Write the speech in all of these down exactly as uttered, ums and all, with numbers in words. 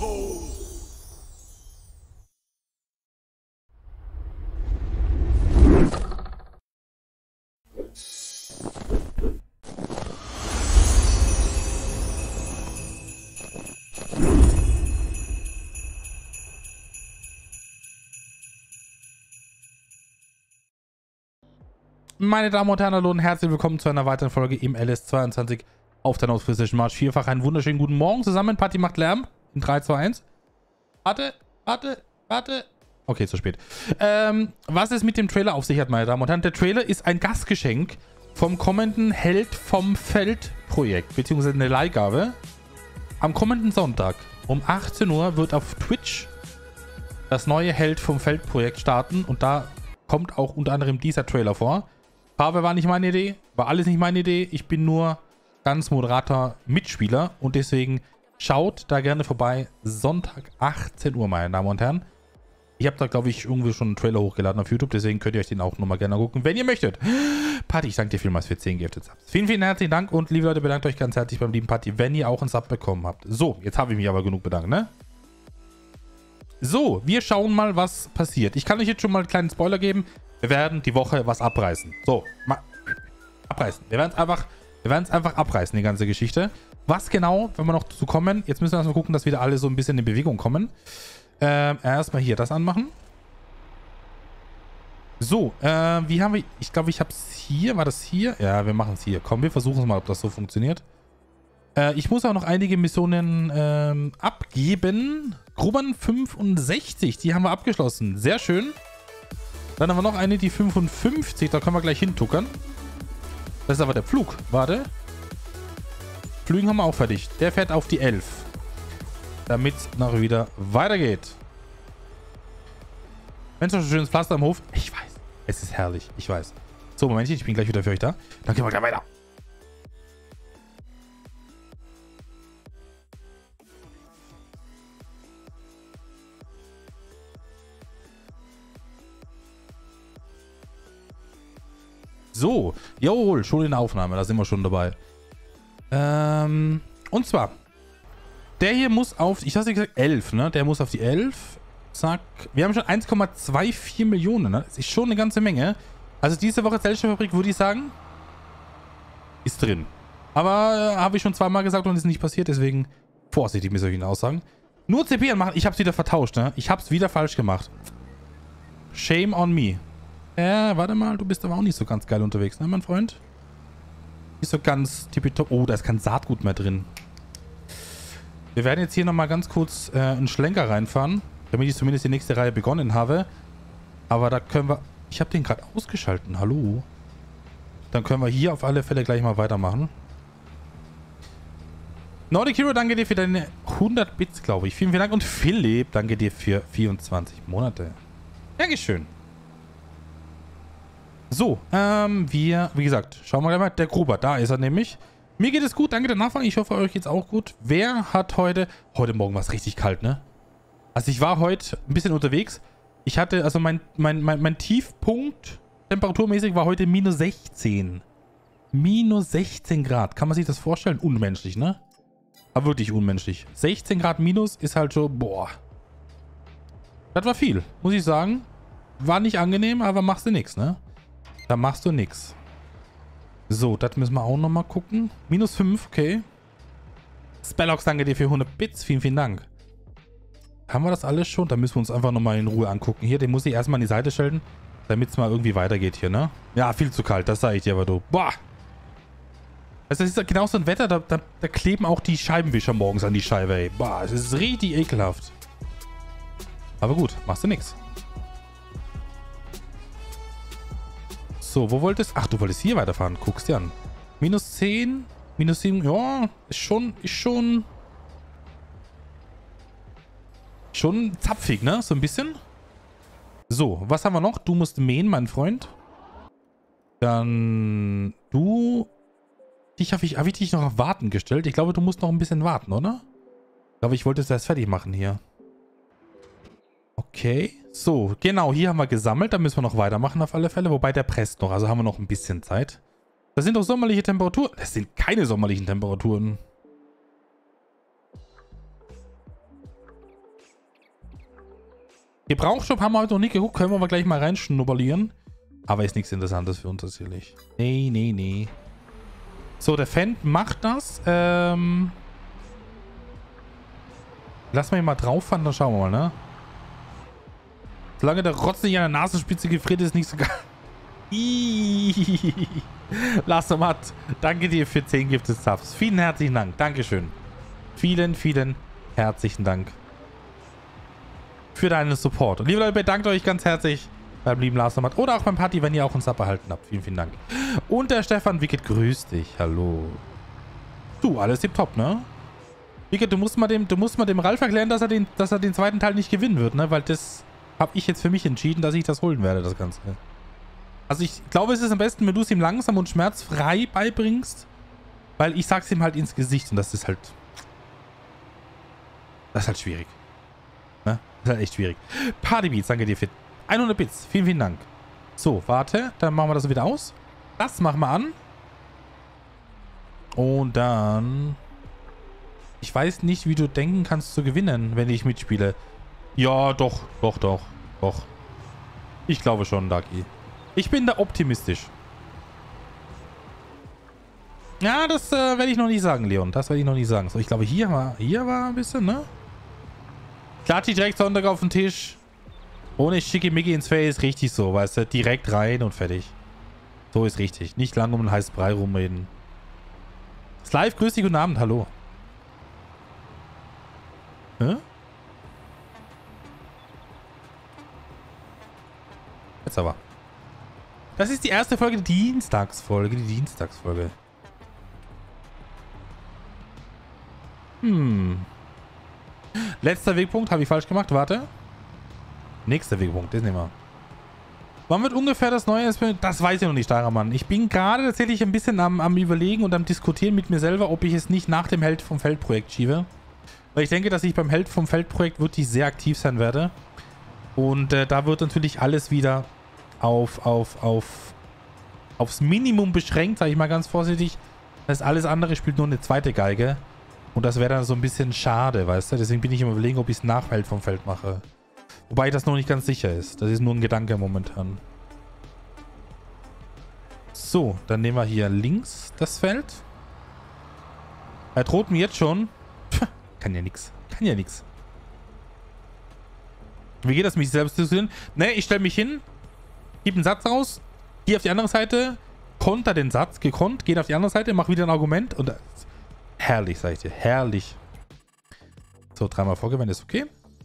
Meine Damen und Herren, hallo und herzlich willkommen zu einer weiteren Folge im L S zweiundzwanzig auf der North Precision March vierfach. Einen wunderschönen guten Morgen zusammen. Patti macht Lärm. In drei, zwei, eins. Warte, warte, warte. Okay, zu spät. Ähm, was es mit dem Trailer auf sich hat, meine Damen und Herren. Der Trailer ist ein Gastgeschenk vom kommenden Held vom Feld Projekt, beziehungsweise eine Leihgabe. Am kommenden Sonntag um achtzehn Uhr wird auf Twitch das neue Held vom Feld Projekt starten und da kommt auch unter anderem dieser Trailer vor. Farbe war nicht meine Idee, war alles nicht meine Idee. Ich bin nur ganz moderater Mitspieler und deswegen schaut da gerne vorbei. Sonntag achtzehn Uhr, meine Damen und Herren. Ich habe da, glaube ich, irgendwie schon einen Trailer hochgeladen auf YouTube, deswegen könnt ihr euch den auch nochmal gerne gucken, wenn ihr möchtet. Patti, ich danke dir vielmals für zehn Gifted Subs. Vielen, vielen herzlichen Dank und liebe Leute, bedankt euch ganz herzlich beim lieben Patti, wenn ihr auch einen Sub bekommen habt. So, jetzt habe ich mich aber genug bedankt, ne? So, wir schauen mal, was passiert. Ich kann euch jetzt schon mal einen kleinen Spoiler geben. Wir werden die Woche was abreißen. So, mal abreißen. Wir werden es einfach, wir werden es einfach abreißen, die ganze Geschichte. Was genau, wenn wir noch dazu kommen, jetzt müssen wir erstmal gucken, dass wieder alle so ein bisschen in Bewegung kommen. Ähm, erstmal hier das anmachen. So, äh, wie haben wir, ich glaube, ich habe es hier, war das hier? Ja, wir machen es hier. Komm, wir versuchen es mal, ob das so funktioniert. Äh, ich muss auch noch einige Missionen ähm, abgeben. Gruppen fünfundsechzig, die haben wir abgeschlossen. Sehr schön. Dann haben wir noch eine, die fünfundfünfzig. Da können wir gleich hintuckern. Das ist aber der Pflug. Warte. Flügen haben wir auch fertig. Der fährt auf die elf. Damit es noch wieder weitergeht. Mensch, so ein schönes Pflaster am Hof. Ich weiß. Es ist herrlich. Ich weiß. So, Momentchen. Ich bin gleich wieder für euch da. Dann gehen wir gleich weiter. So, jawohl, schon in der Aufnahme, da sind wir schon dabei. Ähm, und zwar, der hier muss auf, ich habe gesagt elf, ne? Der muss auf die elf. Zack. Wir haben schon eins Komma vierundzwanzig Millionen, ne? Das ist schon eine ganze Menge. Also diese Woche Zellstoffabrik, würde ich sagen, ist drin. Aber äh, habe ich schon zweimal gesagt und ist nicht passiert, deswegen vorsichtig mit solchen Aussagen. Nur C P anmachen, ich habe es wieder vertauscht, ne? Ich habe es wieder falsch gemacht. Shame on me. Ja, warte mal, du bist aber auch nicht so ganz geil unterwegs, ne, mein Freund? Nicht so ganz tippitopp. Oh, da ist kein Saatgut mehr drin. Wir werden jetzt hier nochmal ganz kurz äh, einen Schlenker reinfahren, damit ich zumindest die nächste Reihe begonnen habe. Aber da können wir... Ich habe den gerade ausgeschalten, hallo? Dann können wir hier auf alle Fälle gleich mal weitermachen. Nordic Hero, danke dir für deine hundert Bits, glaube ich. Vielen, vielen Dank. Und Philipp, danke dir für vierundzwanzig Monate. Dankeschön. So, ähm, wir, wie gesagt, schauen wir gleich mal. Der Gruber, da ist er nämlich. Mir geht es gut, danke der Nachfrage. Ich hoffe, euch geht's auch gut. Wer hat heute... Heute Morgen war es richtig kalt, ne? Also ich war heute ein bisschen unterwegs. Ich hatte, also mein, mein, mein, mein Tiefpunkt temperaturmäßig war heute minus sechzehn. Minus sechzehn Grad. Kann man sich das vorstellen? Unmenschlich, ne? Aber wirklich unmenschlich. sechzehn Grad minus ist halt so, boah. Das war viel, muss ich sagen. War nicht angenehm, aber machst du nichts, ne? Da machst du nichts. So, das müssen wir auch nochmal gucken. Minus fünf, okay. Spellox, danke dir für hundert Bits. Vielen, vielen Dank. Haben wir das alles schon? Da müssen wir uns einfach nochmal in Ruhe angucken. Hier, den muss ich erstmal an die Seite stellen, damit es mal irgendwie weitergeht hier, ne? Ja, viel zu kalt, das sage ich dir aber du. Boah! Also das ist genau so ein Wetter, da, da, da kleben auch die Scheibenwischer morgens an die Scheibe, ey. Boah, das ist richtig ekelhaft. Aber gut, machst du nichts. So, wo wolltest du? Ach, du wolltest hier weiterfahren. Guckst dir an. Minus zehn, minus sieben. Ja, ist schon, ist schon... Schon zapfig, ne? So ein bisschen. So, was haben wir noch? Du musst mähen, mein Freund. Dann... Du... Dich habe ich, hab ich dich noch auf Warten gestellt. Ich glaube, du musst noch ein bisschen warten, oder? Ich glaube, ich wollte es erst fertig machen hier. Okay. So, genau, hier haben wir gesammelt. Da müssen wir noch weitermachen auf alle Fälle. Wobei, der presst noch. Also haben wir noch ein bisschen Zeit. Das sind doch sommerliche Temperaturen. Das sind keine sommerlichen Temperaturen. Gebrauchshop haben wir heute noch nicht geguckt. Können wir aber gleich mal reinschnupperieren. Aber ist nichts Interessantes für uns tatsächlich. Nee, nee, nee. So, der Fan macht das. Ähm... Lass mal mal drauf fahren, dann schauen wir mal, ne? Solange der Rotz nicht an der Nasenspitze gefriert, ist nicht so geil. Lass doch mal. Danke dir für zehn Gifted Subs. Vielen herzlichen Dank. Dankeschön. Vielen, vielen herzlichen Dank für deinen Support. Und liebe Leute, bedankt euch ganz herzlich beim lieben Lars Nomat oder auch beim Party, wenn ihr auch einen Sub erhalten habt. Vielen, vielen Dank. Und der Stefan Wicked grüßt dich. Hallo. Du, alles tipptopp, ne? Wicked, du musst mal dem, du musst mal dem Ralf erklären, dass er den, dass er den zweiten Teil nicht gewinnen wird, ne? Weil das habe ich jetzt für mich entschieden, dass ich das holen werde, das Ganze. Also ich glaube, es ist am besten, wenn du es ihm langsam und schmerzfrei beibringst, weil ich sag's ihm halt ins Gesicht und das ist halt... Das ist halt schwierig. Ne? Das ist halt echt schwierig. Partybeats, danke dir für hundert Bits. Vielen, vielen Dank. So, warte, dann machen wir das wieder aus. Das machen wir an. Und dann... Ich weiß nicht, wie du denken kannst zu gewinnen, wenn ich mitspiele. Ja, doch, doch, doch, doch. Ich glaube schon, Ducky. Ich bin da optimistisch. Ja, das äh, werde ich noch nicht sagen, Leon. Das werde ich noch nicht sagen. So, ich glaube, hier war, hier war ein bisschen, ne? Klatsch ich direkt Sonntag auf den Tisch. Ohne Schickimicki ins Face. Richtig so, weißt du? Direkt rein und fertig. So ist richtig. Nicht lange um einen heißen Brei rumreden. Slive, grüß dich, guten Abend. Hallo. Hä? Jetzt aber. Das ist die erste Folge, die Dienstagsfolge. Die Dienstagsfolge. Hm. Letzter Wegpunkt. Habe ich falsch gemacht. Warte. Nächster Wegpunkt. Das nehmen wir. Wann wird ungefähr das neue S P? Das weiß ich noch nicht, Steigermann. Ich bin gerade tatsächlich ein bisschen am, am Überlegen und am Diskutieren mit mir selber, ob ich es nicht nach dem Held vom Feld-Projekt schiebe. Weil ich denke, dass ich beim Held vom Feld-Projekt wirklich sehr aktiv sein werde. Und äh, da wird natürlich alles wieder auf, auf, auf, aufs Minimum beschränkt, sage ich mal ganz vorsichtig. Das heißt, alles andere spielt nur eine zweite Geige. Und das wäre dann so ein bisschen schade, weißt du? Deswegen bin ich im Überlegen, ob ich es nach Held vom Feld mache. Wobei das noch nicht ganz sicher ist. Das ist nur ein Gedanke momentan. So, dann nehmen wir hier links das Feld. Er droht mir jetzt schon... Kann ja nix. Kann ja nix. Wie geht das, mich selbst zu diskutieren? Ne, ich stelle mich hin, gebe einen Satz raus, gehe auf die andere Seite, konter den Satz, gekonnt, gehe auf die andere Seite, mache wieder ein Argument und... Herrlich, sag ich dir. Herrlich. So, dreimal vorgewendet ist okay.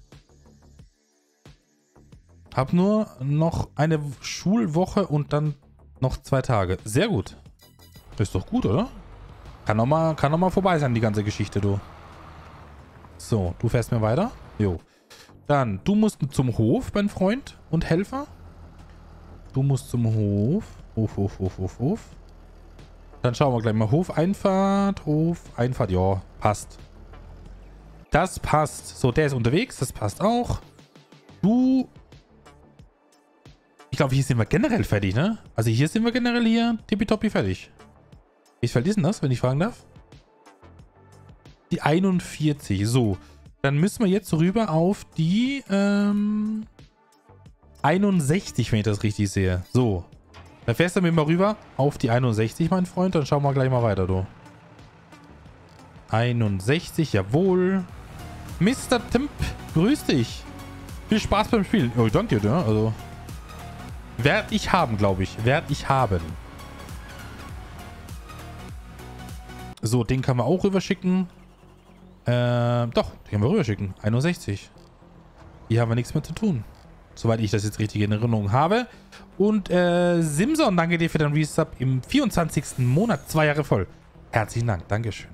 Hab nur noch eine Schulwoche und dann noch zwei Tage. Sehr gut. Ist doch gut, oder? Kann noch mal, kann noch mal vorbei sein, die ganze Geschichte, du. So, du fährst mir weiter. Jo. Dann, du musst zum Hof, mein Freund und Helfer. Du musst zum Hof. Hof, Hof, Hof, Hof, Hof. Dann schauen wir gleich mal. Hof, Einfahrt, Hof, Einfahrt. Ja, passt. Das passt. So, der ist unterwegs. Das passt auch. Du... Ich glaube, hier sind wir generell fertig, ne? Also hier sind wir generell hier tippitoppi fertig. Welches Feld ist denn das, wenn ich fragen darf? Die einundvierzig. So. Dann müssen wir jetzt rüber auf die ähm, einundsechzig, wenn ich das richtig sehe. So. Dann fährst du mit mir rüber auf die einundsechzig, mein Freund. Dann schauen wir gleich mal weiter, du. einundsechzig, jawohl. Mister Timp, grüß dich. Viel Spaß beim Spielen. Oh, danke dir, ne? Also. Werd ich haben, glaube ich. Werd ich haben. So, den kann man auch rüberschicken. Ähm, doch, den können wir rüberschicken. einundsechzig. Hier haben wir nichts mehr zu tun. Soweit ich das jetzt richtig in Erinnerung habe. Und, äh, Simson, danke dir für den Resub im vierundzwanzigsten Monat. Zwei Jahre voll. Herzlichen Dank. Dankeschön.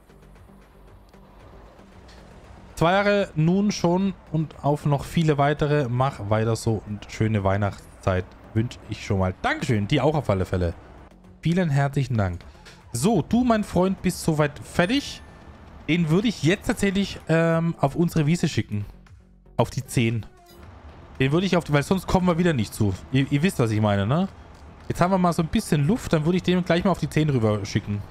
Zwei Jahre nun schon und auf noch viele weitere. Mach weiter so und schöne Weihnachtszeit wünsche ich schon mal. Dankeschön. Die auch auf alle Fälle. Vielen herzlichen Dank. So, du, mein Freund, bist soweit fertig. Den würde ich jetzt tatsächlich ähm, auf unsere Wiese schicken. Auf die zehn. Den würde ich auf die... Weil sonst kommen wir wieder nicht zu. Ihr, ihr wisst, was ich meine, ne? Jetzt haben wir mal so ein bisschen Luft. Dann würde ich den gleich mal auf die zehn rüber schicken.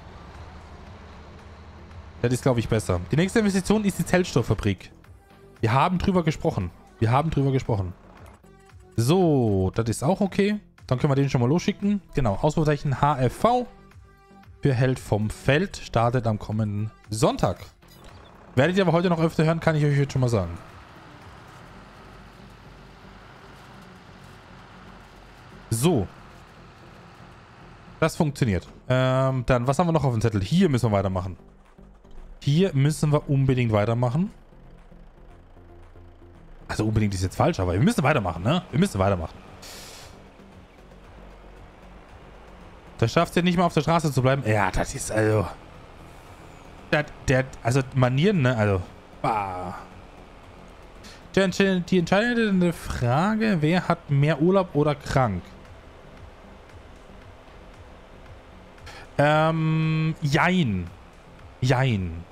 Das ist, glaube ich, besser. Die nächste Investition ist die Zellstofffabrik. Wir haben drüber gesprochen. Wir haben drüber gesprochen. So, das ist auch okay. Dann können wir den schon mal losschicken. Genau, Ausrufezeichen H F V für Held vom Feld. Startet am kommenden Sonntag. Werdet ihr aber heute noch öfter hören, kann ich euch jetzt schon mal sagen. So. Das funktioniert. Ähm, dann, was haben wir noch auf dem Zettel? Hier müssen wir weitermachen. Hier müssen wir unbedingt weitermachen. Also unbedingt ist jetzt falsch, aber wir müssen weitermachen, ne? Wir müssen weitermachen. Da schafft es ja nicht mal auf der Straße zu bleiben. Ja, das ist also... Der, der, also Manieren, ne? Also... Bah. Die entscheidende Frage, wer hat mehr Urlaub oder krank? Ähm, jein. Jein.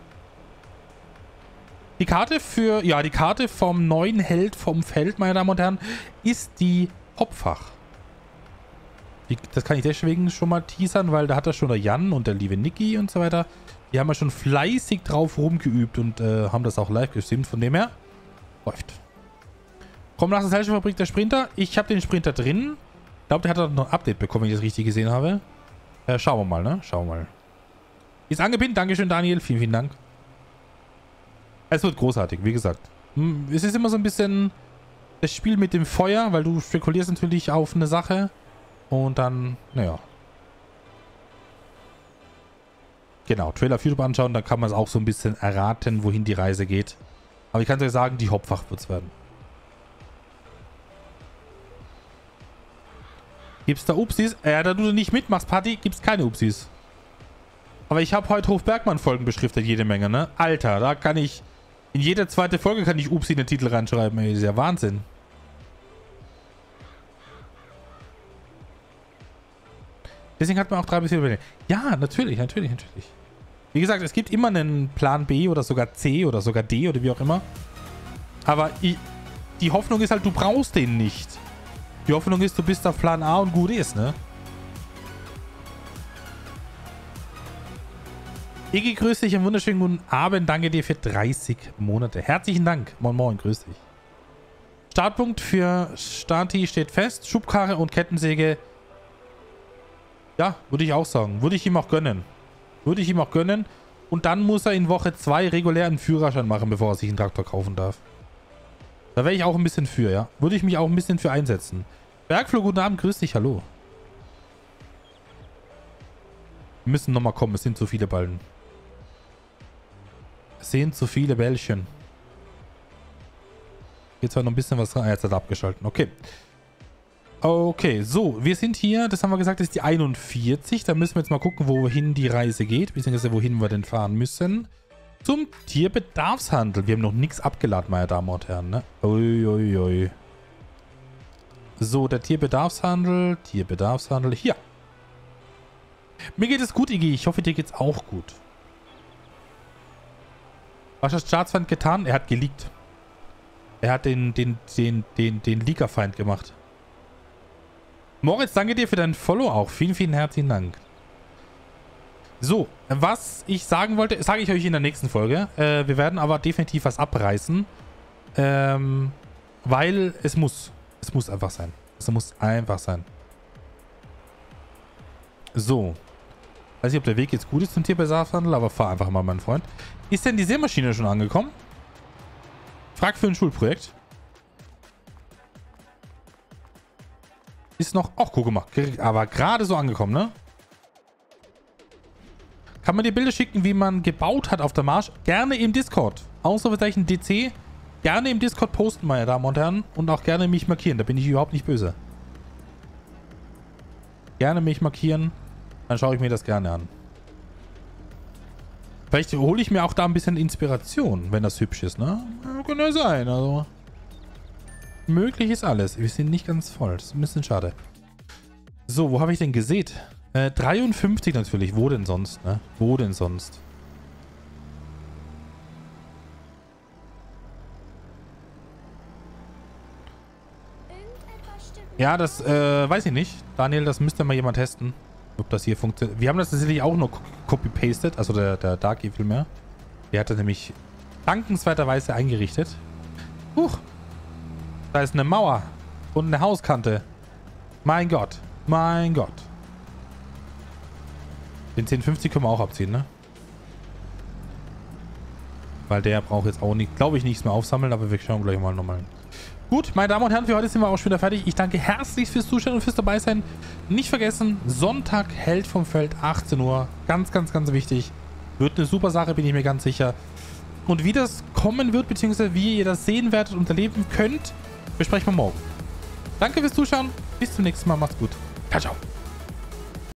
Die Karte für, ja, die Karte vom neuen Held vom Feld, meine Damen und Herren, ist die Hopfach. Die, das kann ich deswegen schon mal teasern, weil da hat das schon der Jan und der liebe Niki und so weiter. Die haben ja schon fleißig drauf rumgeübt und äh, haben das auch live gestreamt. Von dem her, läuft. Komm nach der Seilschiffabrik der Sprinter. Ich habe den Sprinter drin. Ich glaube, der hat noch ein Update bekommen, wenn ich das richtig gesehen habe. Äh, schauen wir mal, ne? Schauen wir mal. Ist angepinnt. Dankeschön, Daniel. Vielen, vielen Dank. Es wird großartig, wie gesagt. Es ist immer so ein bisschen das Spiel mit dem Feuer, weil du spekulierst natürlich auf eine Sache. Und dann, naja. Genau, Trailer auf YouTube anschauen, dann kann man es auch so ein bisschen erraten, wohin die Reise geht. Aber ich kann euch sagen, die Hopfach wird es werden. Gibt's da Upsis? Ja, da du nicht mitmachst, Party, gibt's keine Upsis. Aber ich habe heute Hofbergmann-Folgen beschriftet, jede Menge, ne? Alter, da kann ich... In jeder zweite Folge kann ich Upsi in den Titel reinschreiben, ey. Das ist ja Wahnsinn. Deswegen hat man auch drei bis vier Pläne. Ja, natürlich, natürlich, natürlich. Wie gesagt, es gibt immer einen Plan B oder sogar C oder sogar D oder wie auch immer. Aber ich, die Hoffnung ist halt, du brauchst den nicht. Die Hoffnung ist, du bist auf Plan A und gut ist, ne? Iggy, grüß dich, einen wunderschönen guten Abend. Danke dir für dreißig Monate. Herzlichen Dank. Moin Moin, grüß dich. Startpunkt für Stati steht fest. Schubkarre und Kettensäge. Ja, würde ich auch sagen. Würde ich ihm auch gönnen. Würde ich ihm auch gönnen. Und dann muss er in Woche zwei regulär einen Führerschein machen, bevor er sich einen Traktor kaufen darf. Da wäre ich auch ein bisschen für, ja. Würde ich mich auch ein bisschen für einsetzen. Bergflug, guten Abend, grüß dich, hallo. Wir müssen nochmal kommen, es sind zu viele Ballen. Es sind zu viele Bällchen. Geht zwar noch ein bisschen was rein. Ah, jetzt hat er abgeschaltet. Okay. Okay, so. Wir sind hier, das haben wir gesagt, das ist die einundvierzig. Da müssen wir jetzt mal gucken, wohin die Reise geht. Beziehungsweise wohin wir denn fahren müssen. Zum Tierbedarfshandel. Wir haben noch nichts abgeladen, meine Damen und Herren. Ne? Uiuiui. Ui, ui. So, der Tierbedarfshandel. Tierbedarfshandel. Hier. Mir geht es gut, Iggy. Ich hoffe, dir geht's auch gut. Was hat der Staatsfeind getan? Er hat geleakt. Er hat den, den, den, den, den Leakerfeind gemacht. Moritz, danke dir für deinen Follow auch. Vielen, vielen herzlichen Dank. So, was ich sagen wollte, sage ich euch in der nächsten Folge. Äh, wir werden aber definitiv was abreißen. Ähm, weil es muss. Es muss einfach sein. Es muss einfach sein. So. Weiß nicht, ob der Weg jetzt gut ist zum Tierbedarfshandel, aber fahr einfach mal, mein Freund. Ist denn die Sämaschine schon angekommen? Frag für ein Schulprojekt. Ist noch... Ach, guck mal. Aber gerade so angekommen, ne? Kann man dir Bilder schicken, wie man gebaut hat auf der Marsch? Gerne im Discord. Ausrufezeichen D C. Gerne im Discord posten, meine Damen und Herren. Und auch gerne mich markieren. Da bin ich überhaupt nicht böse. Gerne mich markieren. Dann schaue ich mir das gerne an. Vielleicht hole ich mir auch da ein bisschen Inspiration, wenn das hübsch ist, ne? Ja, kann ja sein, also. Möglich ist alles. Wir sind nicht ganz voll. Das ist ein bisschen schade. So, wo habe ich denn gesät? Äh, dreiundfünfzig natürlich. Wo denn sonst, ne? Wo denn sonst? Ja, das, äh, weiß ich nicht. Daniel, das müsste mal jemand testen. Ob das hier funktioniert. Wir haben das tatsächlich auch nur copy-pasted. Also der, der Darky vielmehr. Der hat das nämlich dankenswerterweise eingerichtet. Huch. Da ist eine Mauer und eine Hauskante. Mein Gott. Mein Gott. Den zehn fünfzig können wir auch abziehen, ne? Weil der braucht jetzt auch nicht, glaube ich, nichts mehr aufsammeln, aber wir schauen gleich mal nochmal. Gut, meine Damen und Herren, für heute sind wir auch schon wieder fertig. Ich danke herzlich fürs Zuschauen und fürs dabei sein. Nicht vergessen, Sonntag, Held vom Feld, achtzehn Uhr. Ganz, ganz, ganz wichtig. Wird eine super Sache, bin ich mir ganz sicher. Und wie das kommen wird, beziehungsweise wie ihr das sehen werdet und erleben könnt, besprechen wir morgen. Danke fürs Zuschauen. Bis zum nächsten Mal. Macht's gut. Ciao, ciao.